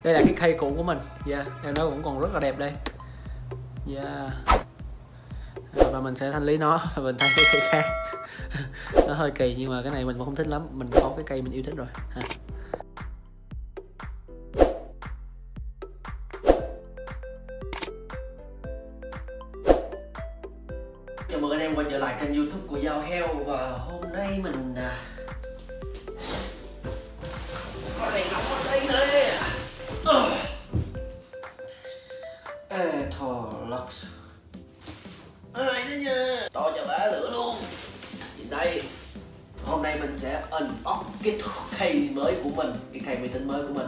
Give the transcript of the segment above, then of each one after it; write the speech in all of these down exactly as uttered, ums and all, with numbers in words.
Đây là cái khay cũ của mình. Yeah, em nó cũng còn rất là đẹp đây. Yeah. Và mình sẽ thanh lý nó và mình thay cái cây khác. Nó hơi kỳ nhưng mà cái này mình cũng không thích lắm. Mình có cái cây mình yêu thích rồi ha. Chào mừng anh em quay trở lại kênh YouTube của Giao Heo. Và hôm nay mình à... có đèn nóng ở đây nè. Etolux đây đó nha, to cho bá lửa luôn. Nhìn đây, hôm nay mình sẽ unbox cái khay mới của mình, cái khay máy tính mới của mình.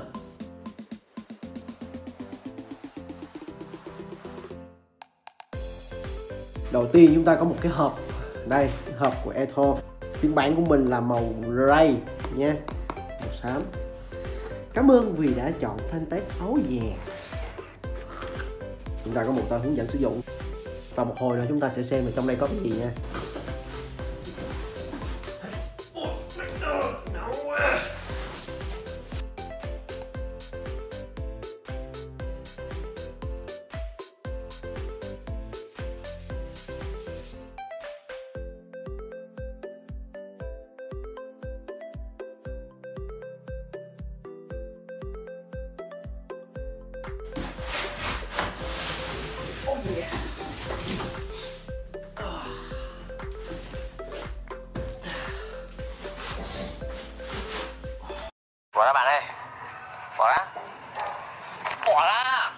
Đầu tiên chúng ta có một cái hộp. Đây, hộp của Etho. Phiên bản của mình là màu gray nha, màu xám. Cảm ơn vì đã chọn Phantech áo dè. Chúng ta có một tờ hướng dẫn sử dụng. Và một hồi nữa chúng ta sẽ xem là trong đây có cái gì nha. Oh yeah. Bỏ ra bạn ơi. Bỏ ra. Bỏ ra.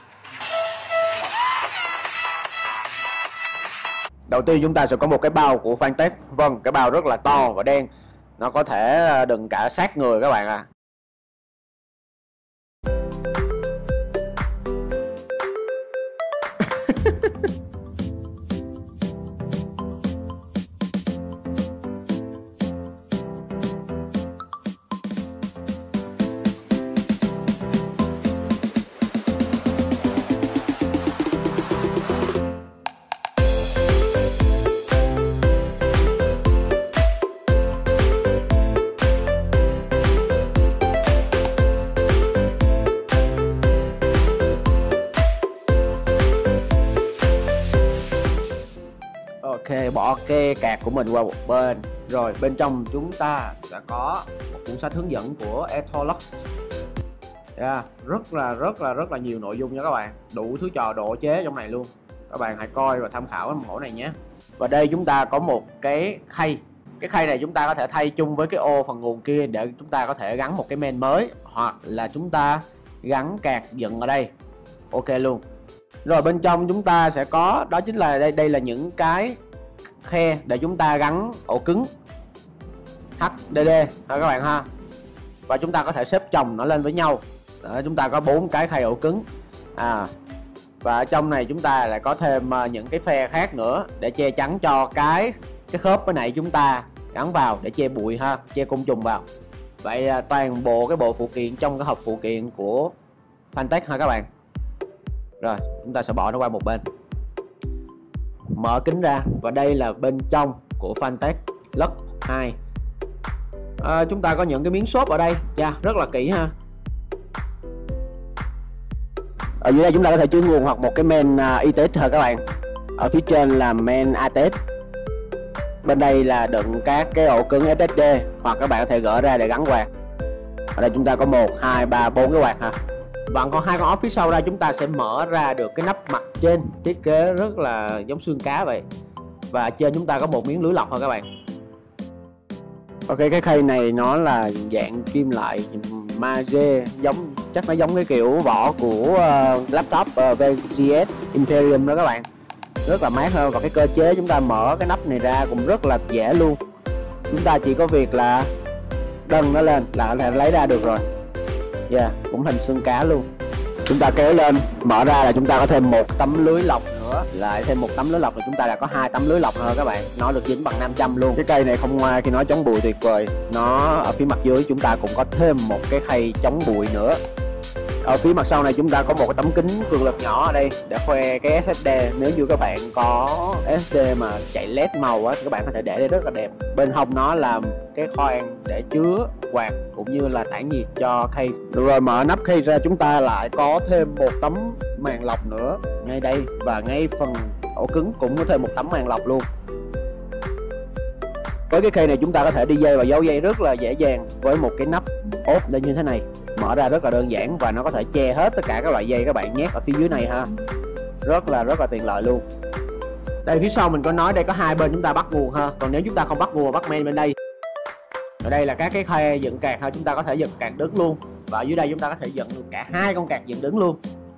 Đầu tiên chúng ta sẽ có một cái bao của Phantech. Vâng, cái bao rất là to và đen. Nó có thể đựng cả sát người các bạn à. Ok, bỏ cái card của mình qua một bên. Rồi bên trong chúng ta sẽ có một cuốn sách hướng dẫn của Etolux. Yeah, rất là rất là rất là nhiều nội dung nha các bạn. Đủ thứ trò độ chế trong này luôn. Các bạn hãy coi và tham khảo cái mẫu này nhé. Và đây chúng ta có một cái khay. Cái khay này chúng ta có thể thay chung với cái ô phần nguồn kia để chúng ta có thể gắn một cái main mới, hoặc là chúng ta gắn card dựng ở đây. Ok luôn. Rồi bên trong chúng ta sẽ có, đó chính là đây đây là những cái khe để chúng ta gắn ổ cứng hát đê đê ha các bạn ha. Và chúng ta có thể xếp chồng nó lên với nhau. Đó, chúng ta có bốn cái khay ổ cứng. À, và ở trong này chúng ta lại có thêm những cái phe khác nữa để che chắn cho cái cái khớp cái này chúng ta gắn vào để che bụi ha, che côn trùng vào. Vậy toàn bộ cái bộ phụ kiện trong cái hộp phụ kiện của Phantech ha các bạn. Rồi chúng ta sẽ bỏ nó qua một bên, mở kính ra, và đây là bên trong của Phantech Lux hai. À, chúng ta có những cái miếng xốp ở đây, cha rất là kỹ ha. Ở dưới đây chúng ta có thể chứa nguồn hoặc một cái main uh, i tê thôi các bạn. Ở phía trên là main a tê ích. Bên đây là đựng các cái ổ cứng ét ét đê, hoặc các bạn có thể gỡ ra để gắn quạt. Ở đây chúng ta có một, hai, ba, bốn cái quạt ha. Và còn hai con ốc phía sau ra, chúng ta sẽ mở ra được cái nắp mặt trên, thiết kế rất là giống xương cá vậy. Và trên chúng ta có một miếng lưới lọc thôi các bạn. Ok, cái khay này nó là dạng kim loại magie, giống chắc nó giống cái kiểu vỏ của uh, laptop uh, vê giê ét Imperium đó các bạn. Rất là mát hơn. Và cái cơ chế chúng ta mở cái nắp này ra cũng rất là dễ luôn. Chúng ta chỉ có việc là đâng nó lên là có thể lấy ra được rồi. Yeah, cũng thành xương cá luôn. Chúng ta kéo lên, mở ra là chúng ta có thêm một tấm lưới lọc nữa. Lại thêm một tấm lưới lọc là chúng ta đã có hai tấm lưới lọc rồi các bạn. Nó được dính bằng nam châm luôn. Cái cây này không ngoài khi nó chống bụi tuyệt vời. Nó ở phía mặt dưới chúng ta cũng có thêm một cái khay chống bụi nữa. Ở phía mặt sau này chúng ta có một cái tấm kính cường lực nhỏ ở đây để khoe cái ét ét đê. Nếu như các bạn có ét ét đê mà chạy led màu á thì các bạn có thể để đây rất là đẹp. Bên hông nó làm cái khoang để chứa quạt cũng như là tản nhiệt cho case. Rồi mở nắp case ra, chúng ta lại có thêm một tấm màn lọc nữa ngay đây, và ngay phần ổ cứng cũng có thêm một tấm màn lọc luôn. Với cái case này chúng ta có thể đi dây và giấu dây rất là dễ dàng với một cái nắp ốp đây như thế này. Mở ra rất là đơn giản và nó có thể che hết tất cả các loại dây các bạn nhét ở phía dưới này ha. Rất là rất là tiện lợi luôn. Đây phía sau mình có nói đây có hai bên chúng ta bắt nguồn ha. Còn nếu chúng ta không bắt nguồn, bắt main bên đây. Ở đây là các cái khe dựng card ha, chúng ta có thể dựng card đứng luôn. Và ở dưới đây chúng ta có thể dựng được cả hai con card dựng đứng luôn.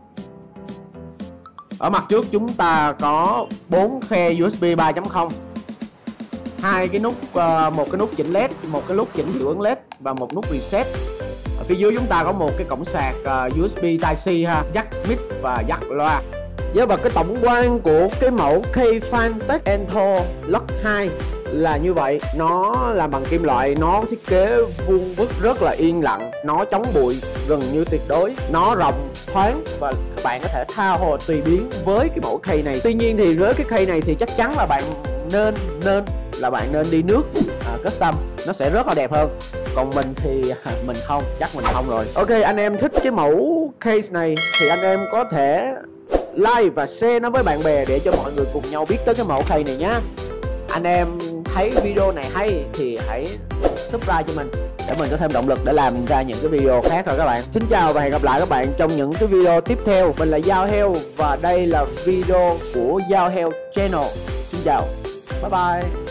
Ở mặt trước chúng ta có bốn khe u ét bê ba chấm không, hai cái nút, một cái nút chỉnh led, một cái nút chỉnh hiệu ứng led và một nút reset. Ở phía dưới chúng ta có một cái cổng sạc u ét bê Type-C ha, jack mic và jack loa. Với và cái tổng quan của cái mẫu Keyfantex Etherlux hai là như vậy. Nó làm bằng kim loại, nó thiết kế vuông vức rất là yên lặng, nó chống bụi gần như tuyệt đối, nó rộng thoáng và các bạn có thể tha hồ tùy biến với cái mẫu key này. Tuy nhiên thì với cái key này thì chắc chắn là bạn nên nên là bạn nên đi nước à, custom, nó sẽ rất là đẹp hơn. Còn mình thì mình không, chắc mình không rồi. Ok, anh em thích cái mẫu case này thì anh em có thể like và share nó với bạn bè để cho mọi người cùng nhau biết tới cái mẫu case này nhá. Anh em thấy video này hay thì hãy subscribe cho mình để mình có thêm động lực để làm ra những cái video khác rồi các bạn. Xin chào và hẹn gặp lại các bạn trong những cái video tiếp theo. Mình là Giao Heo và đây là video của Giao Heo Channel. Xin chào, bye bye.